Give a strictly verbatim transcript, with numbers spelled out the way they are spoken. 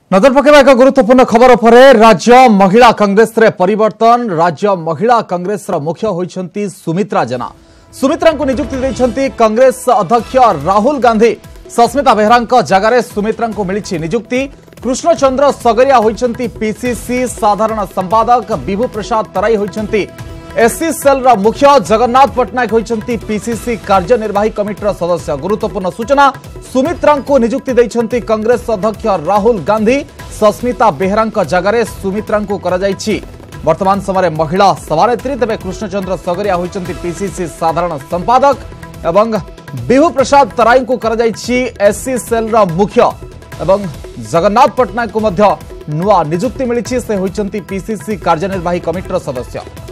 नजर पकेबा एक गुरुत्वपूर्ण खबर पर राज्य महिला कांग्रेस रे परिवर्तन। राज्य महिला कांग्रेस मुख्य होइछंती सुमित्रा जेना। सुमित्रा को नियुक्ति देइछंती कांग्रेस अध्यक्ष राहुल गांधी। सस्मिता बेहरा जगार सुमित्रा को मिली नियुक्ति। कृष्णचंद्र सगरिया होइछंती पीसीसी साधारण संपादक। विभु प्रसाद तराई होइछंती एससी सेल रा मुख्य। जगन्नाथ पट्टनायक होइछंती पीसीसी कार्यनिर्वाही कमिटीर सदस्य। गुरुत्वपूर्ण सूचना, सुमित्रा को नियुक्ति देइछंती कांग्रेस अध्यक्ष राहुल गांधी। सस्मिता बेहरा जगार सुमित्रा को करा जायछि। वर्तमान समय महिला सभानेत्री, तेज कृष्णचंद्र सगरिया होइछंती पीसीसी साधारण संपादक एवं विभु प्रसाद तराई को करा जायछि एससी सेल रा मुख्य एवं जगन्नाथ पट्टनायक को मध्य नुआ नियुक्ति मिली। से होइछंती पीसीसी कार्यनिर्वाही कमिटीर सदस्य।